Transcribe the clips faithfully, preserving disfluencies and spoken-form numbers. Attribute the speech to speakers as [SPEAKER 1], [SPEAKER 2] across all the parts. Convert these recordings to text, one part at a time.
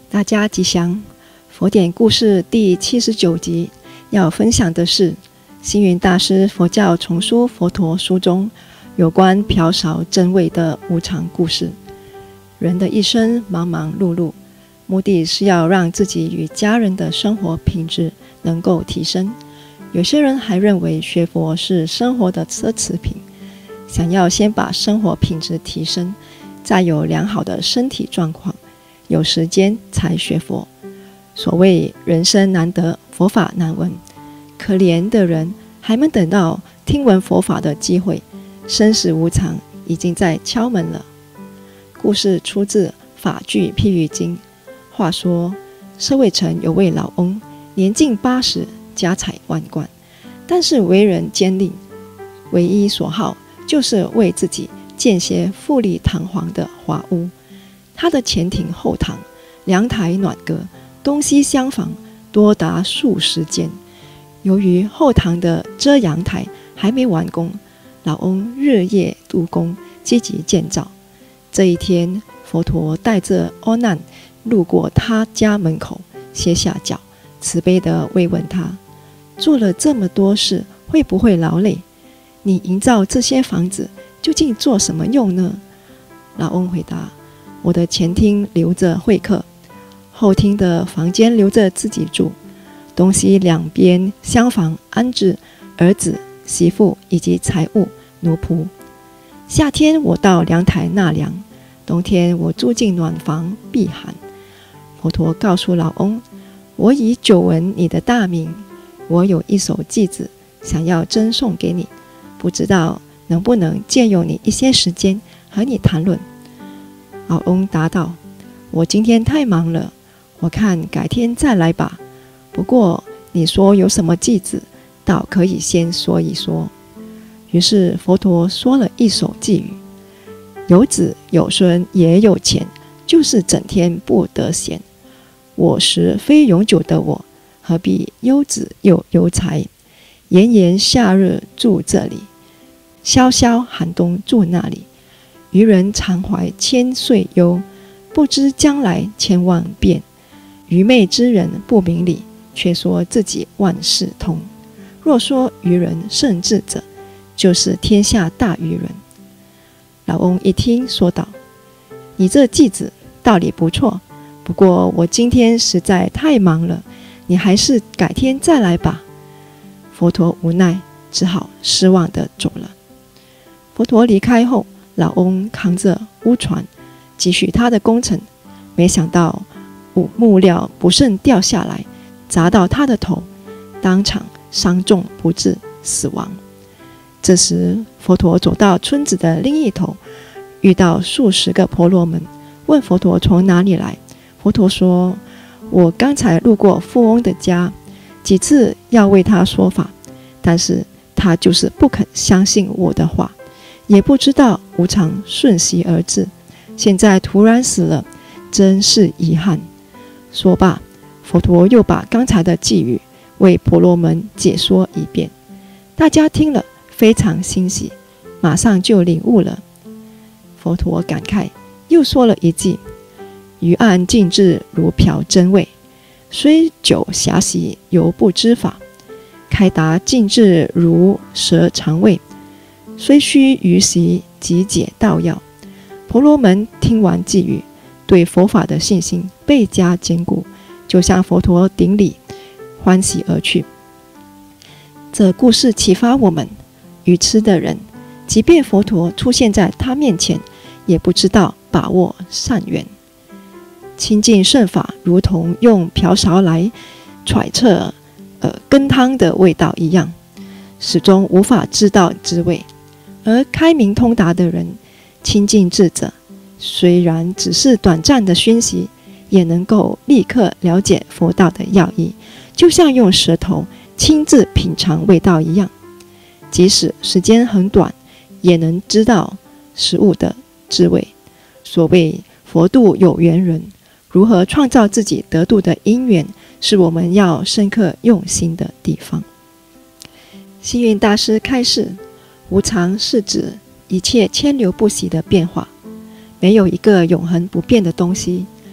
[SPEAKER 1] 大家吉祥。佛典故事第七十九集要分享的是星云大师佛教丛书佛陀书中有关瓢勺真味的无常故事。人的一生忙忙碌碌，目的是要让自己与家人的生活品质能够提升。有些人还认为学佛是生活的奢侈品，想要先把生活品质提升，再有良好的身体状况，有时间才学佛。所谓人生难得，佛法难闻，可怜的人还没等到听闻佛法的机会，生死无常已经在敲门了。故事出自《法句譬喻经》。话说舍卫城有位老翁，年近八十，家财万贯，但是为人坚定，唯一所好就是为自己建些富丽堂皇的华屋。他的前庭后堂两台暖阁，东西厢房多达数十间。由于后堂的遮阳台还没完工，老翁日夜督工，积极建造。这一天，佛陀带着阿难路过他家门口，歇下脚，慈悲地慰问他：做了这么多事，会不会劳累？你营造这些房子究竟做什么用呢？老翁回答：我的前厅留着会客，后厅的房间留着自己住，东西两边厢房安置儿子、媳妇以及财物、奴仆。夏天我到凉台纳凉，冬天我住进暖房避寒。佛陀告诉老翁：我已久闻你的大名，我有一首偈子想要赠送给你，不知道能不能借用你一些时间和你谈论。老翁答道：我今天太忙了，我看改天再来吧。不过你说有什么偈子，倒可以先说一说。于是佛陀说了一首偈语：有子有孙也有钱，就是整天不得闲。我时非永久的我，何必忧子又忧财？炎炎夏日住这里，萧萧寒冬住那里。愚人常怀千岁忧，不知将来千万变。愚昧之人不明理，却说自己万事通。若说愚人胜智者，就是天下大愚人。老翁一听说道：你这偈子道理不错，不过我今天实在太忙了，你还是改天再来吧。佛陀无奈，只好失望地走了。佛陀离开后，老翁扛着乌船继续他的工程，没想到木料不慎掉下来，砸到他的头，当场伤重不治，死亡。这时佛陀走到村子的另一头，遇到数十个婆罗门，问佛陀从哪里来。佛陀说：我刚才路过富翁的家，几次要为他说法，但是他就是不肯相信我的话，也不知道无常瞬息而至，现在突然死了，真是遗憾。说罢，佛陀又把刚才的偈语为婆罗门解说一遍。大家听了非常欣喜，马上就领悟了。佛陀感慨，又说了一偈：余暗尽至如瓢真味，虽久暇习犹不知法。开达尽至如蛇肠胃，虽须余习即解道要。婆罗门听完偈语，对佛法的信心倍加坚固，就向佛陀顶礼，欢喜而去。这故事启发我们，愚痴的人，即便佛陀出现在他面前，也不知道把握善缘。亲近圣法，如同用瓢勺来揣测呃羹汤的味道一样，始终无法知道滋味。而开明通达的人，亲近智者，虽然只是短暂的熏习，也能够立刻了解佛道的要义，就像用舌头亲自品尝味道一样。即使时间很短，也能知道食物的滋味。所谓佛度有缘人，如何创造自己得度的因缘，是我们要深刻用心的地方。星云大师开示，无常是指一切千流不息的变化，没有一个永恒不变的东西。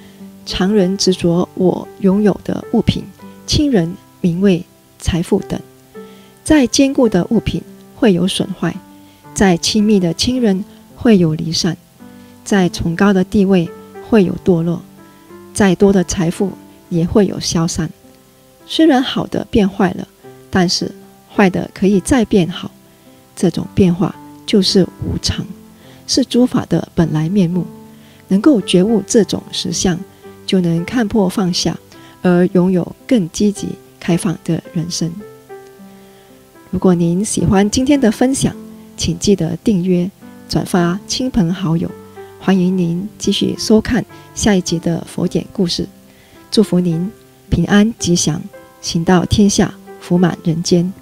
[SPEAKER 1] 常人执着我拥有的物品、亲人、名位、财富等。再坚固的物品会有损坏，再亲密的亲人会有离散，再崇高的地位会有堕落，再多的财富也会有消散。虽然好的变坏了，但是坏的可以再变好，这种变化就是无常，是诸法的本来面目。能够觉悟这种实相，就能看破放下，而拥有更积极开放的人生。如果您喜欢今天的分享，请记得订阅、转发亲朋好友。欢迎您继续收看下一集的佛典故事。祝福您平安吉祥，行道天下，福满人间。